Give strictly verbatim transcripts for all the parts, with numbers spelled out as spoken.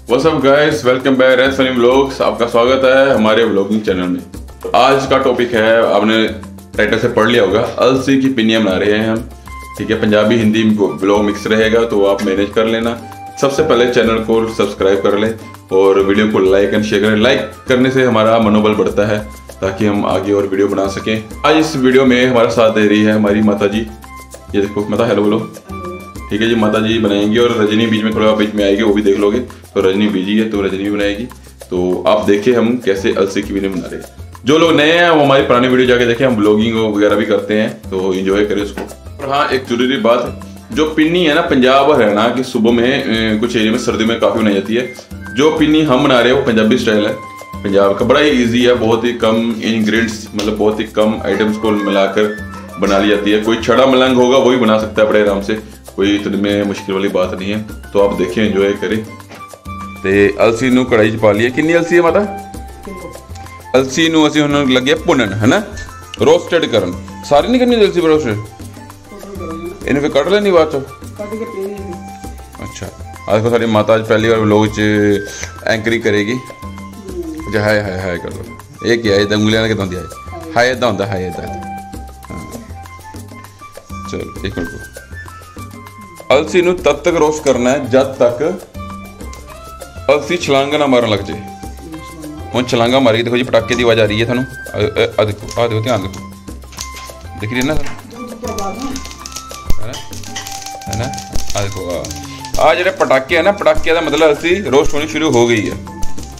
What's up guys, welcome back race funny vlogs. आपका स्वागत है हमारे व्लॉगिंग चैनल में। आज का टॉपिक है, आपने टाइटल से पढ़ लिया होगा, अलसी की पिनिया बना रहे हैं हम। ठीक है, पंजाबी हिंदी व्लॉग मिक्स रहेगा तो आप मैनेज कर लेना। सबसे पहले चैनल को सब्सक्राइब कर लें और वीडियो को लाइक एंड शेयर करें। लाइक करने से हमारा मनोबल बढ़ता है ताकि हम आगे और वीडियो बना सकें। आज इस वीडियो में हमारा साथ दे रही है हमारी माता जी। ये देखो माता, हेलो बोलो। ठीक है जी, माता जी बनाएंगी और रजनी बीच में थोड़ा बीच में आएगी, वो भी देख लोगे। तो रजनी बिजी है तो रजनी भी बनाएगी। तो आप देखिए हम कैसे अलसी की पिनिया बना रहे हैं। जो लोग नए हैं वो हमारी पुरानी वीडियो जाके देखें, हम ब्लॉगिंग वगैरह भी करते हैं तो एंजॉय करें उसको। और हाँ, एक जरूरी बात है, जो पिन्नी है ना पंजाब और हरियाणा की सुबह में कुछ एरिया में सर्दियों में काफ़ी बनाई जाती है। जो पिन्नी हम बना रहे हैं वो पंजाबी स्टाइल है, पंजाब का। बड़ा ही ईजी है, बहुत ही कम इंग्रेडिएंट्स, मतलब बहुत ही कम आइटम्स को मिलाकर बना ली जाती है। कोई छड़ा मलंग होगा वो भी बना सकता है बड़े आराम से, कोई इतने में मुश्किल वाली बात नहीं है। तो आप देखिए, एंजॉय करें। ते अलसी नू कढ़ाई च पा लिया। कितनी अलसी है माता? अलसी नू असीं हुण लगे भुनन, है ना, रोस्टेड करन। सारी नहीं करनी अलसी पर रोस्टेड, इन्हें फिर कट लेनी बाद चो। अच्छा, आज को सारी माता आज पहली बार व्लॉग च एंकरिंग करेगी। अच्छा, हाय हाय हाय कर लो। ये क्या है, उंगलियां ने कितों दिया है? हाय इदा होंदा, हाय इदा। चलो एक मिनट। अलसी नू तब तक रोस्ट करना है जब तक अलसी छलांगा ना मारन लग जाए। हम छलांगा मारी, देखो जी पटाखे की आवाज आ रही है थानू। आ देखो, आ देखो, ध्यान देखो, दिख रही है ना है ना? आ देखो, आ जेडे पटाखे है ना, पटाखे का मतलब अलसी रोस्ट होनी शुरू हो गई है।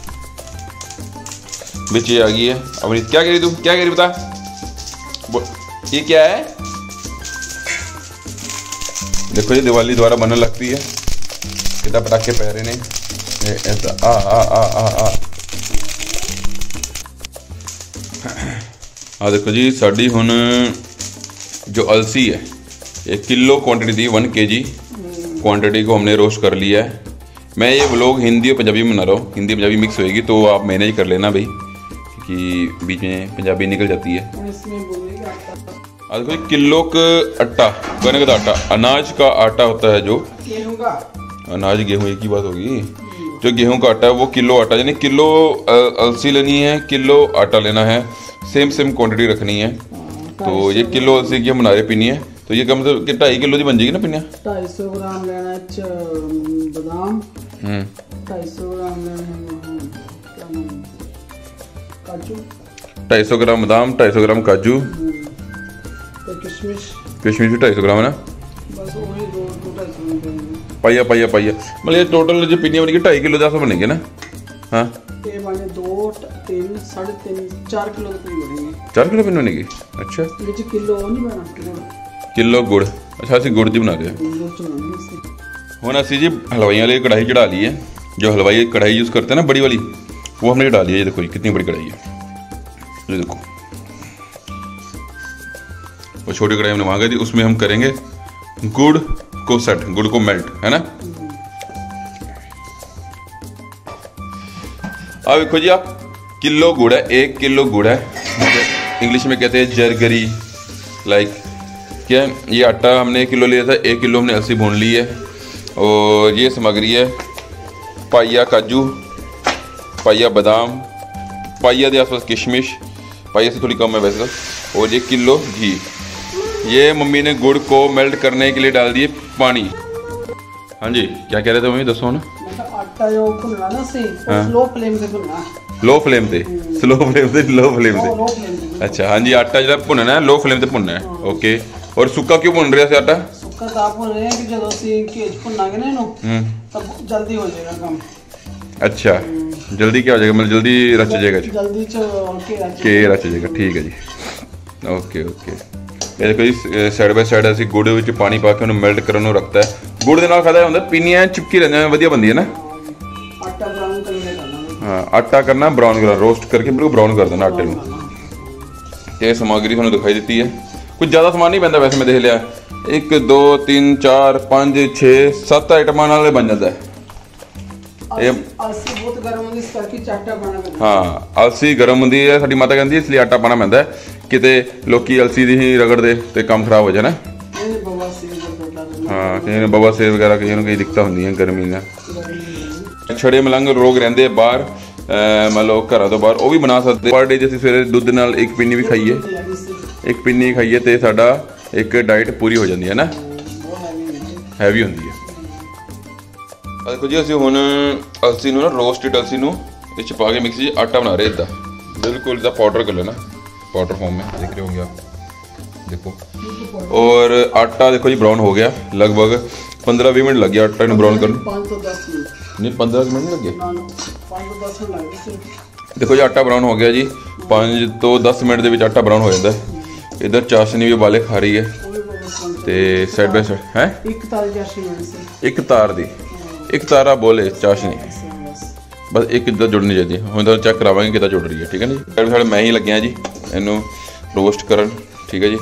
बिच आ गई है। अब क्या करी तू, क्या करी बता, ये क्या है? देखो जी दिवाली दोबारा बनने लगती है, कितना पटाखे पै रहे ने। आ आ आ आ आ आ देखो जी, साड़ी हुन जो अलसी है एक किलो क्वांटिटी थी, वन के जी क्वांटिटी को हमने रोस्ट कर लिया है। मैं ये व्लॉग हिंदी और पंजाबी में बना रहा हूँ, हिंदी पंजाबी मिक्स होएगी तो आप मैनेज कर लेना भाई, क्योंकि बीच में पंजाबी निकल जाती है। आज कोई किलो का आटा, गन्ने का आटा, अनाज का आटा होता है, जो अनाज गेहूं एक ही बात होगी। जो गेहूं का आटा है वो किलो आटा, यानी किलो अलसी लेनी है, किलो आटा लेना है, सेम सेम क्वांटिटी रखनी है। तो ये किलो अलसी की हम बना रहे पिनिया, तो ये कम से कम ढाई किलो की बन जाएगी ना पिनिया। ढाई सौ ग्राम लेना है बादाम, ढाई सौ ग्राम लेना काजू, ढाई सौ ग्राम बादाम, ढाई सौ ग्राम काजू, किशमिश किशमिश भी ढाई सौ ग्राम है ना। बस वही दो ढाई सौ पाइया पाइया पाइया, मतलब ये टोटल जो पिनिया बनेगी ढाई किलो दस बनेगी ना। हाँ, ये बने दो तीन साढ़े तीन चार किलो की बनेगी। चार किलो पिन बनेगी। अच्छा, ये किलो नहीं बना, किलो गुड़। अच्छा, असं गुड़ दी बना रहे हैं। हुण असीं जी हलवाई वाली कढ़ाई चढ़ा ली है। जो हलवाई कढ़ाई यूज़ करते हैं ना बड़ी वाली, वो हमने चढ़ा ली है। ये देखो कितनी बड़ी कढ़ाई है, ये देखो। और छोटी कढ़ाई हमने वहाँ गई थी, उसमें हम करेंगे गुड़ को सेट, गुड़ को मेल्ट, है ना। अब देखो जी, आप किलो गुड़ है, एक किलो गुड़ है, इंग्लिश में कहते हैं जरगरी लाइक। क्या ये आटा हमने एक किलो लिया था, एक किलो हमने अलसी भून ली है। और ये सामग्री है, पाइया काजू, पाइया बादाम, पाइया के आसपास किशमिश, पाइया से थोड़ी कम है वैसे तो। और ये किलो घी। ये मम्मी ने गुड़ को मेल्ट करने के लिए डाल दिए पानी। हाँ जी, क्या कह रहे थे मम्मी, दसो ना। आटा जो भुनना ना सी, स्लो फ्लेम से भुनना। लो फ्लेम से, स्लो फ्लेम से, लो फ्लेम से। अच्छा, हाँ जी, आटा जो भुनना है लो फ्लेम से भुनना है। ओके। और सुक्का क्यों भुन रहे हैं आटा? सुक्का तो आप भुन रहे हैं कि जब ਅਸੀਂ ਘੇ ਚ ਭੁੰਨਾਂਗੇ ना इन्हों तब जल्दी हो जाएगा काम। अच्छा, जल्दी क्या हो जाएगा, मतलब जल्दी रच जाएगा? जल्दी के रच जाएगा, ठीक है जी। Okay okay. ਇਹ ਦੇਖੋ ਜੀ, ਸਾਈਡ ਬਾਈ ਸਾਈਡ ਅਸੀਂ ਗੁੜ ਵਿੱਚ ਪਾਣੀ ਪਾ ਕੇ ਉਹਨੂੰ ਮੈਲਟ ਕਰਨ ਨੂੰ ਰੱਖਤਾ ਹੈ। ਗੁੜ ਦੇ ਨਾਲ ਖਾਦਾ ਹੁੰਦਾ ਪਿੰਨੀਆਂ ਚਿਪਕੀ ਰਹਿੰਦੀਆਂ, ਵਧੀਆ ਬਣਦੀ ਹੈ ਨਾ। ਆਟਾ ਬਰਾਊਨ ਕਰਕੇ ਕਰਨਾ। ਹਾਂ, ਆਟਾ ਕਰਨਾ ਬਰਾਊਨ ਕਰਨਾ, रोस्ट करके बिल्कुल ब्राउन कर देना आटे ਨੂੰ। ਇਹ ਸਮੱਗਰੀ ਤੁਹਾਨੂੰ ਦਿਖਾਈ ਦਿੱਤੀ ਹੈ। ਕੁਝ ਜ਼ਿਆਦਾ ਸਮਾਨ ਨਹੀਂ ਪੈਂਦਾ ਵੈਸੇ, ਮੈਂ ਦੇਖ ਲਿਆ ਇੱਕ ਦੋ ਤਿੰਨ ਚਾਰ ਪੰਜ ਛੇ ਸੱਤ ਆਈਟਮਾਂ ਨਾਲ ਬਣ ਜਾਂਦਾ ਹੈ। ਇਹ अलसी बहुत गर्म होती है, इस करके आटा पाना पैंदा। हाँ, अलसी गर्म होती है, साडी माता कहती है, इसलिए आटा पाना पैंदा है। किते लोकी अलसी दी ही रगड़दे ते काम खराब हो जाए ना। हाँ, कहीं बवासीर वगैरह कहीं कई दिक्कत होंगी गर्मी में। छड़े मलंग लोग रहते बाहर, मान लो घर तो बाहर, वो भी बना सकते पर डे। जैसे सवेरे दुध नाल एक पिन्नी भी खाइए, एक पिन्नी खाइए तो साडा एक डाइट पूरी हो जाती है ना, हैवी होंदी है। देखो जी असं हुण अलसी नूं ना रोस्टेड अलसी नूं इस पा के मिक्सी आटा बना रहे इदा बिल्कुल इदा पाउडर कर लेना, पाउडर फॉर्म में देख रहे होंगे आप, देखो। और आटा देखो जी ब्राउन हो गया, लगभग पंद्रह बीस मिनट लग गया आटा ब्राउन करने, नहीं पंद्रह मिनट नहीं लगे। देखो जी आटा ब्राउन हो गया जी, पाँच तो दस मिनट के आटा ब्राउन हो जाता है। इधर चाशनी भी उबाले खा रही है ते साइड बाय साइड है एक तार दी, एक तारा बोले चाशनी बस एक इधर जुड़नी चाहिए। हम तो चेक करावांगे कितना जुड़ रही है, ठीक है जी। साइड साइड मैं ही लग्या जी इनू रोस्ट करन, ठीक है जी।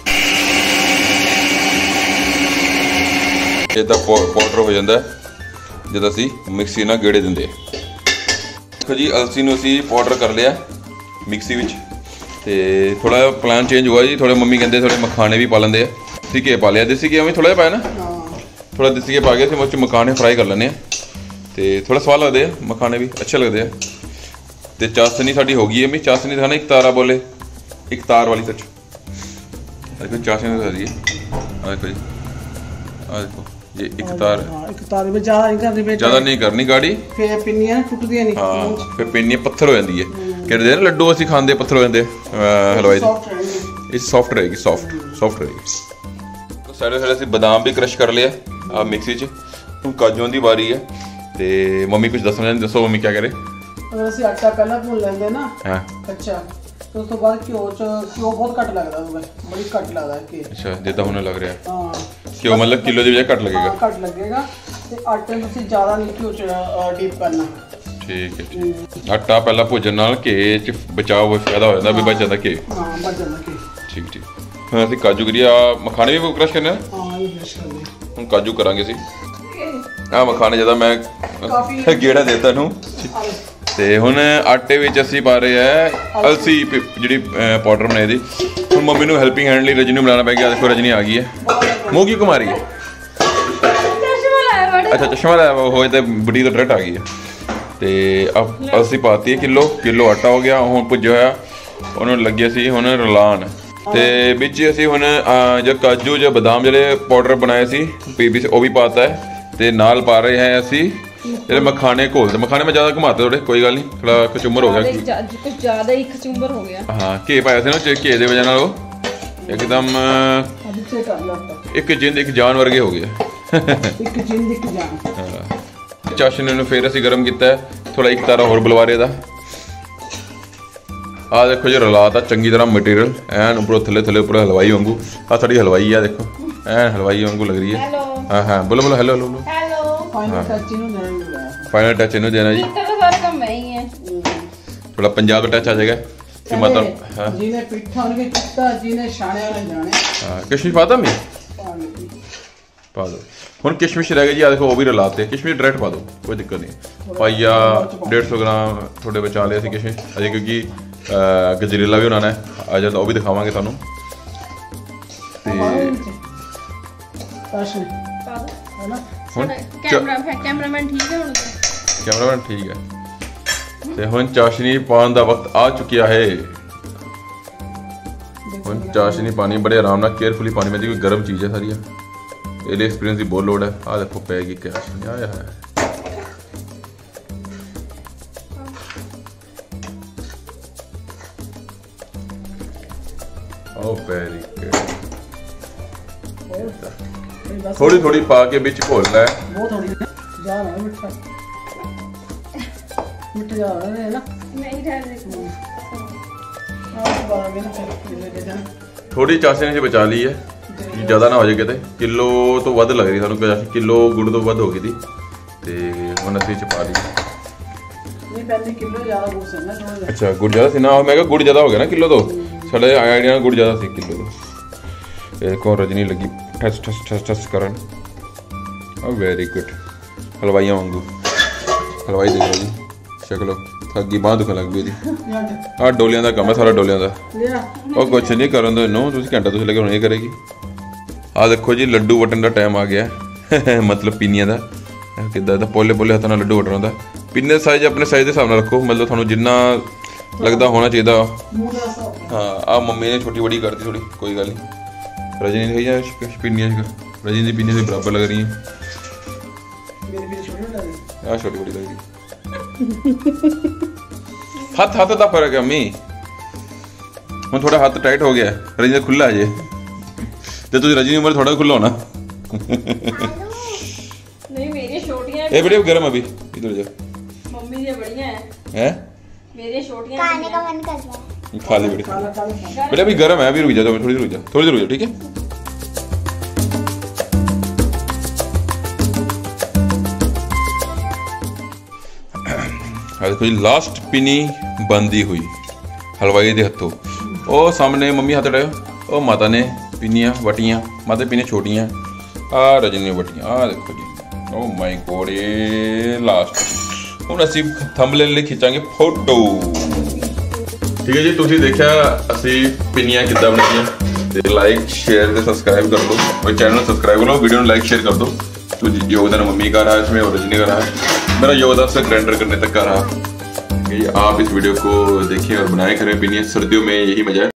इदा पाउडर हो जाता है जब असी मिक्सी ना गेड़े देंगे। देखो जी अलसी नूं असी पाउडर कर लिया मिक्सी विच, ते थोड़ा प्लान चेंज हुआ जी, थोड़े मम्मी कहते थोड़े मखाने भी पा लेंगे, देसी घी पा लिया, देसी घी में थोड़ा पाया ना, थोड़ा देसी घी पा के मुझ मखाने फ्राई कर लेने, तो थोड़ा स्वाद लगते हैं मखाने भी अच्छे लगते हैं। तो चाशनी साड़ी हो गई है, मैं चाशनी था ना एक तारा बोले, एक तार वाली सच देखो चाशनी तो सारी है, देखो जी आ देखो ये एक तार, एक तार में ज्यादा नहीं करनी, ज्यादा नहीं करनी गाड़ी, फिर पिन्नियां टुटदियां नहीं, हाँ फिर पिन्नियां पत्थर हो जाती है। कहते हैं लड्डू असं खाते पत्थर हो जाते हलवाई दे, ये सॉफ्ट रहेगी, सॉफ्ट सॉफ्ट रहेगी। तो साढ़े साढ़े असीं बादाम भी क्रश कर लिया आ मिक्सी च, हुण काजूआं दी बारी है। तो मम्मी कुछ दसना, दसो मम्मी क्या करे। अगर असं आटा पहले भुन लेंगे ना कच्चा, तो उस तो बाद घ्यो च घ्यो बहुत घट लगता है, बड़ी घट लगता है घी। अच्छा जिदा हुण लग रहा है हाँ घ्यो मतलब किलो की बजाय घट लगेगा, घट लगेगा। तो आटे में तुसीं ज़्यादा नहीं घ्यो च डीप करना, ठीक है ठीक। आटा पहला भुजन नाल घी च बचाव फायदा हो जाता भी बच जाता घी, हाँ बच जाता घी, ठीक ठीक। हाँ असं काजू करिए, मखाने भी क्रश करने, हाँ ये क्रश करने, हम काजू करांगे सी आ मखाने ज़्यादा मैं गेड़ा देता नूं। ते हुण आटे विच असीं पा रहे हैं अलसी जिहड़ी पाउडर बनाई दी। हुण मम्मी नूं हेल्पिंग हैंड लई रजनी नूं बुलाना पै गया। देखो रजनी आ गई है, मूँह क्यों घुमा रही है, अच्छा चश्मा लाया हो तो बुढ़ी तो डायरेक्ट आ गई है। तो अब अलसी पाती है किलो, किलो आटा हो गया। हुण भुज्जिया होया उन्होंने लगे सी हुण रलान, ते बिच असीं हुण जो काजू जो बादाम जिहड़े पाउडर बनाए सी पीपी से वो भी पाता है, ते नाल पा रहे हैं असीं ਜਿਹੜੇ मखाने घोलते। मखाने में ज्यादा घुमाते थोड़े, कोई गल नहीं, थोड़ा कचुंबर हो गया, कुछ ज्यादा ही कचुंबर हो गया। हाँ घी पाया सी ना, घी की वजह नाल एकदम एक जिंद एक जान वर्गे हो गया। एक जिंद एक जान। चाशनी नूं फिर असीं गरम किया, थोड़ा एक तारा होर बुलवारे दा। आ देखो जी रलाता चंगी तरह मटीरियल एन उपरों थले थले उपर हलवाई वांगू। आ साड़ी हलवाई है देखो, एन हलवाई वांगू लग रही है। हाँ हाँ बोलो बोलो hello hello hello. Final touch इन्हों देना ही है, फाइनल टच इन्हों देना जी। इतना तो सारा काम मैं ही है, थोड़ा पंजाब का टच आ जाएगा कि मतलब हाँ जिन्हें पिट्ठा उनके चित्ता, जिन्हें शाने वाले जाने। हाँ किशमिश पाता मैं पा दो। हुण किशमिश रह गई जी, आ देखो वो भी रलाते, किशमिश डायरेक्ट पा दो कोई दिक्कत नहीं। पाइया डेढ़ सौ ग्राम थोड़े बचा लिया सी किशमिश अजे, क्योंकि गजरेला भी बनाना है आ जाता, वो भी दिखावांगे तुहानूं। कैमरामैन ठीक है, कैमरामैन ठीक है। ते हुण चाशनी पाउण दा वक्त आ चुकिया है। हुण चाशनी पानी बड़े आराम नाल केयरफुली पानी में, कोई गर्म चीज़ है सारी, ये एक्सपीरियंस की बहुत लोड़ है। आ देखो पैगी चाशनी आया है, ओ पैरी थोड़ी थोड़ी पा के बिच घोलना है, बहुत थोड़ी जा रहा है मिठा मिठा जा रहा है ना, मैं ही डाल देती हूं। थोड़ी चाशनी से बचा ली है, ज़्यादा ना हो जाए किते। किलो तो वध लग रही सानूं, किलो गुड़ तो वध हो गई थी, ते हुण असीं च पा ली। नहीं पहले किलो ज़्यादा गुड़ से ना, अच्छा गुड़ ज़्यादा सी ना, मैं कहा गुड़ ज़्यादा हो गया ना किलो तो, साढ़े आइडिया गुड़ ज़्यादा सी किलो तो। देखो रजनी लगी ठस ठस ठस ठस करन, वेरी गुड हलवाइयां वांगू। हलवाई देखो जी शक्लो थकी बांह दुखन लग गई। आ डोलियां का काम है सारा, डोलियां का और कुछ नहीं करन दो इनू, तुसीं घंटा तुसीं लगे हुण ये करेगी। आ देखो जी लड्डू वटन का टाइम आ गया मतलब पीनियां का। किदा पोले पोले हत्थों नाल लड्डू कटना होंदा। पिन्ने साइज अपने साइज के हिसाब नाल रखो, मतलब थानू जिन्ना लगता होना चाहिए। हाँ आ मम्मी ने छोटी बड़ी करती थोड़ी, कोई गल नहीं। रजनी ने या पिन्नियां रजनी की पिन्नियां से बराबर लग रही हैं। आ छोटी बड़ी लग रही। हाथ हाथ का फर्क है अम्मी, हम थोड़ा हाथ टाइट हो गया, रजनी खुला है जे तो तुझे रजनी उम्र थोड़ा खुला होना। नहीं मेरी छोटियां ए बेटे गर्म अभी इधर जा। मम्मी ये बढ़िया है हैं मेरी छोटियां खाने का मन कर रहा है। खा ले बेटे, बेटे अभी गर्म है, अभी रुक जा, थोड़ी देर रुक जा, थोड़ी देर रुक जा, ठीक है। देखो जी लास्ट पिनी बंदी हुई हलवाई के हथों। ओ सामने मम्मी हाथ डायो, ओ माता ने पिनियां वटियां, माता पिनियां छोटियां, आ रजनी वटियां, आ देखो जी। ओ माय गॉड ये लास्ट हुण असीं थंबनेल ਲਈ खिंचांगे फोटो। ठीक है जी, तुसीं देखिया असीं पिनियां किद्दां बनाईਆਂ ते लाइक शेयर ते सब्सक्राइब कर लो और चैनल सब्सक्राइब करो, वीडियो को लाइक शेयर कर दो। तो योगदान मम्मी का रहा है इसमें और रजनी का रहा है, मेरा योगदान से ग्राइंडर करने तक का रहा। आप इस वीडियो को देखिए और बनाए करें पिनियां, सर्दियों में यही मजा है।